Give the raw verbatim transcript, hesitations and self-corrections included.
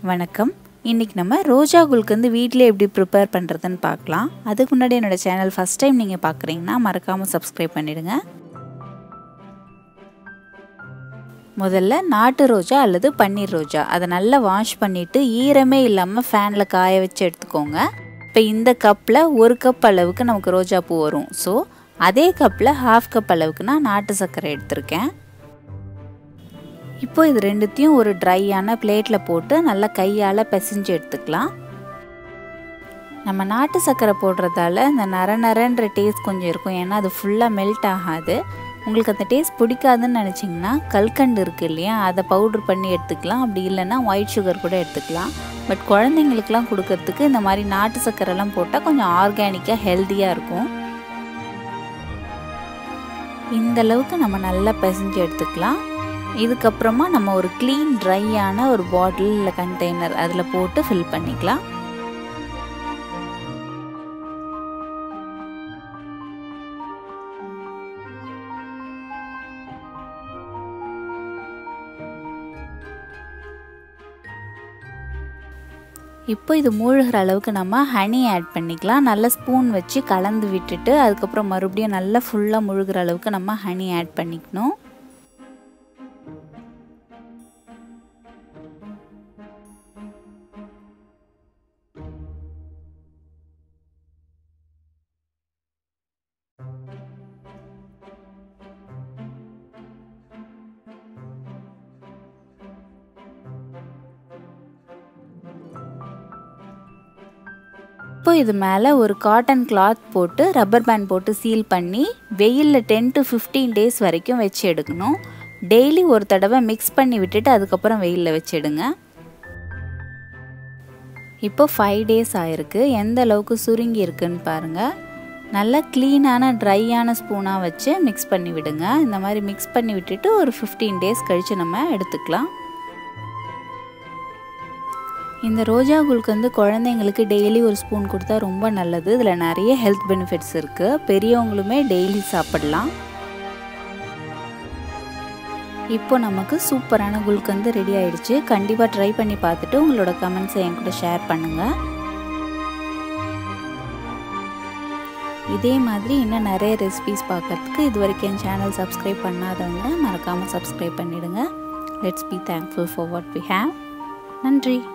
வணக்கம். இன்னைக்கு நம்ம ரோஜா குல்கந்து வீட்டிலே எப்படி ப்ரிப்பேர் பண்ணுறதுன்னு பார்க்கலாம். அதுக்கு முன்னாடி என்னோடய சேனல் ஃபஸ்ட் டைம் நீங்கள் பார்க்குறீங்கன்னா மறக்காமல் சப்ஸ்கிரைப் பண்ணிவிடுங்க. முதல்ல நாட்டு ரோஜா அல்லது பன்னீர் ரோஜா அதை நல்லா வாஷ் பண்ணிவிட்டு ஈரமே இல்லாமல் ஃபேனில் காய வச்சு எடுத்துக்கோங்க. இப்போ இந்த கப்பில் ஒரு கப் அளவுக்கு நமக்கு ரோஜா பூ வரும். ஸோ அதே கப்பில் ஹாஃப் கப் அளவுக்கு நான் நாட்டு சர்க்கரை எடுத்திருக்கேன். இப்போ இது ரெண்டுத்தையும் ஒரு ட்ரையான பிளேட்டில் போட்டு நல்லா கையால் பிசைஞ்சு எடுத்துக்கலாம். நம்ம நாட்டு சர்க்கரை போடுறதால இந்த நர நரன்ற டேஸ்ட் கொஞ்சம் இருக்கும். ஏன்னா அது ஃபுல்லாக மெல்ட் ஆகாது. உங்களுக்கு அந்த டேஸ்ட் பிடிக்காதுன்னு நினச்சிங்கன்னா கல்கண்டு இருக்குது இல்லையா, அதை பவுடர் பண்ணி எடுத்துக்கலாம். அப்படி இல்லைன்னா ஒயிட் சுகர் கூட எடுத்துக்கலாம். பட் குழந்தைங்களுக்குலாம் கொடுக்கறதுக்கு இந்த மாதிரி நாட்டு சர்க்கரைலாம் போட்டால் கொஞ்சம் ஆர்கானிக்காக ஹெல்த்தியாக இருக்கும். இந்த அளவுக்கு நம்ம நல்லா பிசைஞ்சு எடுத்துக்கலாம். இதுக்கப்புறமா நம்ம ஒரு க்ளீன் ட்ரையான ஒரு பாட்டில் இல்லை கண்டெய்னர் அதில் போட்டு ஃபில் பண்ணிக்கலாம். இப்போ இது மூழ்கிற அளவுக்கு நம்ம ஹனி ஆட் பண்ணிக்கலாம். நல்லா ஸ்பூன் வச்சு கலந்து விட்டுட்டு அதுக்கப்புறம் மறுபடியும் நல்லா ஃபுல்லாக முழுகிற அளவுக்கு நம்ம ஹனி ஆட் பண்ணிக்கணும். இப்போ இது மேலே ஒரு காட்டன் கிளாத் போட்டு ரப்பர் பேண்ட் போட்டு சீல் பண்ணி வெயிலில் டென் டு ஃபிஃப்டீன் டேஸ் வரைக்கும் வச்சு எடுக்கணும். டெய்லி ஒரு தடவை மிக்ஸ் பண்ணி விட்டுட்டு அதுக்கப்புறம் வெயிலில் வச்சுடுங்க. இப்போ ஃபைவ் டேஸ் ஆயிருக்கு. எந்த அளவுக்கு சுருங்கி இருக்குன்னு பாருங்கள். நல்லா க்ளீனான ட்ரையான ஸ்பூனாக வச்சு மிக்ஸ் பண்ணி விடுங்க. இந்த மாதிரி மிக்ஸ் பண்ணி விட்டுட்டு ஒரு ஃபிஃப்டீன் டேஸ் கழித்து நம்ம எடுத்துக்கலாம். இந்த ரோஜா குல்கந்து குழந்தைங்களுக்கு டெய்லி ஒரு ஸ்பூன் கொடுத்தா ரொம்ப நல்லது. இதில் நிறைய ஹெல்த் பெனிஃபிட்ஸ் இருக்குது. பெரியவங்களுமே டெய்லி சாப்பிடலாம். இப்போ நமக்கு சூப்பரான குல்கந்து ரெடி ஆயிடுச்சு. கண்டிப்பாக ட்ரை பண்ணி பார்த்துட்டு உங்களோட கமெண்ட்ஸை என் கூட ஷேர் பண்ணுங்கள். இதே மாதிரி இன்னும் நிறைய ரெசிபிஸ் பார்க்கறதுக்கு இது வரைக்கும் என் சேனல் சப்ஸ்கிரைப் பண்ணாதவங்க மறக்காமல் சப்ஸ்கிரைப் பண்ணிவிடுங்க. Let's be thankful for what we have. நன்றி.